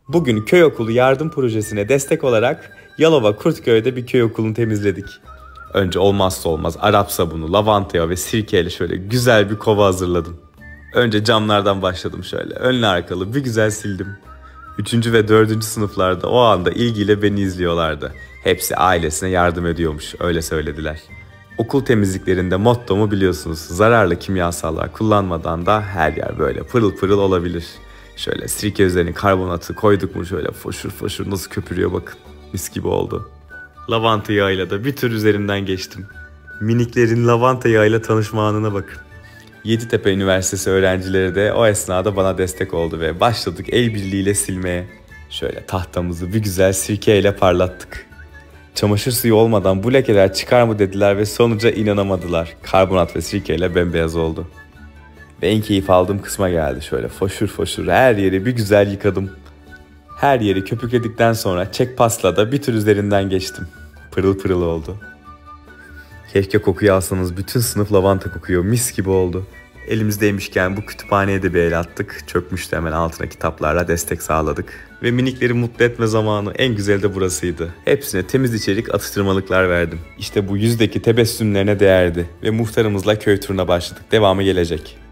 Bugün köy okulu yardım projesine destek olarak Yalova Kurtköy'de bir köy okulunu temizledik. Önce olmazsa olmaz Arap sabunu, lavanta yağı ve sirkeyle şöyle güzel bir kova hazırladım. Önce camlardan başladım şöyle. Önlü arkalı bir güzel sildim. 3. ve 4. sınıflarda o anda ilgiyle beni izliyorlardı. Hepsi ailesine yardım ediyormuş, öyle söylediler. Okul temizliklerinde mottomu biliyorsunuz. Zararlı kimyasallar kullanmadan da her yer böyle pırıl pırıl olabilir. Şöyle sirke üzerine karbonatı koyduk mu şöyle foşur foşur nasıl köpürüyor bakın. Mis gibi oldu. Lavanta yağıyla da bir tür üzerinden geçtim. Miniklerin lavanta yağıyla tanışma anına bakın. Yeditepe Üniversitesi öğrencileri de o esnada bana destek oldu ve başladık el birliğiyle silmeye. Şöyle tahtamızı bir güzel sirkeyle parlattık. Çamaşır suyu olmadan bu lekeler çıkar mı dediler ve sonuca inanamadılar. Karbonat ve sirkeyle bembeyaz oldu. Ve en keyif aldığım kısma geldi. Şöyle foşur foşur her yeri bir güzel yıkadım. Her yeri köpükledikten sonra çek pasla da bir tür üzerinden geçtim. Pırıl pırıl oldu. Keşke kokuyu alsanız, bütün sınıf lavanta kokuyor, mis gibi oldu. Elimizdeymişken bu kütüphaneye de bir el attık. Çökmüştü, hemen altına kitaplarla destek sağladık. Ve minikleri mutlu etme zamanı en güzeli de burasıydı. Hepsine temiz içerik atıştırmalıklar verdim. İşte bu yüzdeki tebessümlerine değerdi. Ve muhtarımızla köy turuna başladık. Devamı gelecek.